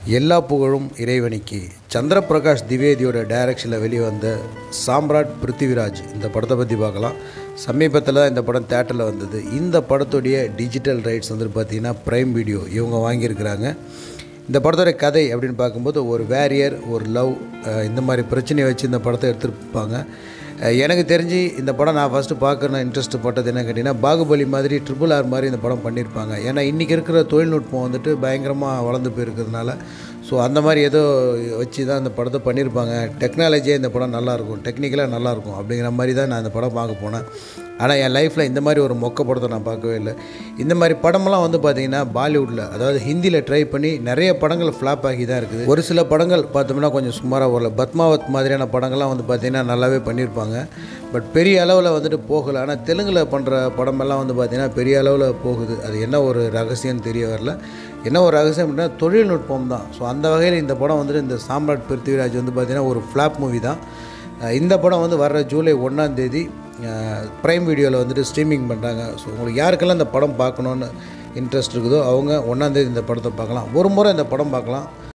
எல்லா புகழும் இறைவனுக்கு. சந்திரபிரகாஷ் திவேதியோட டைரக்ஷனில் வெளியே வந்த சாம்ராட் பிருத்திவிராஜ் இந்த படத்தை பற்றி பார்க்கலாம். சமீபத்தில் தான் இந்த படம் தேட்டரில் வந்தது. இந்த படத்துடைய டிஜிட்டல் ரைட்ஸ் வந்துட்டு பார்த்திங்கன்னா ப்ரைம் வீடியோ இவங்க வாங்கியிருக்கிறாங்க. இந்த படத்தோடைய கதை அப்படின்னு பார்க்கும்போது ஒரு வேரியர், ஒரு லவ், இந்த மாதிரி பிரச்சனையை வச்சு இந்த படத்தை எடுத்துருப்பாங்க. எனக்கு தெரிஞ்சு இந்த படம் நான் ஃபஸ்ட்டு பார்க்கணும் இன்ட்ரெஸ்ட் பட்டது என்ன கேட்டிங்கன்னா, பாகுபலி மாதிரி RRR மாதிரி இந்த படம் பண்ணியிருப்பாங்க. ஏன்னா இன்றைக்கி இருக்கிற தொழில்நுட்பம் வந்துட்டு பயங்கரமாக வளர்ந்து போயிருக்கிறதுனால ஸோ அந்த மாதிரி ஏதோ வச்சு தான் இந்த படத்தை பண்ணியிருப்பாங்க. டெக்னாலஜியே இந்த படம் நல்லாயிருக்கும், டெக்னிக்கலாக நல்லாயிருக்கும் அப்படிங்கிற மாதிரி தான் நான் இந்த படம் பார்க்க போனேன். ஆனால் என் லைஃப்பில் இந்த மாதிரி ஒரு மொக்க படத்தை நான் பார்க்கவே இல்லை. இந்த மாதிரி படமெல்லாம் வந்து பார்த்திங்கன்னா பாலிவுட்டில், அதாவது ஹிந்தியில் ட்ரை பண்ணி நிறைய படங்கள் ஃப்ளாப் ஆகி தான் இருக்குது. ஒரு சில படங்கள் பார்த்தோம்னா கொஞ்சம் சுமாராக வரல. பத்மாவத் மாதிரியான படங்கள்லாம் வந்து பார்த்திங்கன்னா நல்லாவே பண்ணியிருப்பாங்க. பட் பெரிய அளவில் வந்துட்டு போகலை. ஆனால் தெலுங்கில் பண்ணுற படமெல்லாம் வந்து பார்த்திங்கன்னா பெரிய அளவில் போகுது. அது என்ன ஒரு ரகசியம்னு தெரிய வரல. என்ன ஒரு ரகசியம் அப்படின்னா தொழில்நுட்பம் தான். ஸோ அந்த வகையில் இந்த படம் வந்துட்டு இந்த சாம்ராட் பிருத்திவிராஜ் வந்து பார்த்திங்கன்னா ஒரு ஃப்ளாப் மூவி தான். இந்த படம் வந்து வர்ற ஜூலை 1 ப்ரைம் வீடியோவில் வந்துட்டு ஸ்ட்ரீமிங் பண்ணுறாங்க. ஸோ உங்களுக்கு யாருக்கெல்லாம் இந்த படம் பார்க்கணுன்னு இன்ட்ரெஸ்ட் இருக்குதோ அவங்க 1 இந்த படத்தை பார்க்கலாம். ஒரு முறை இந்த படம் பார்க்கலாம்.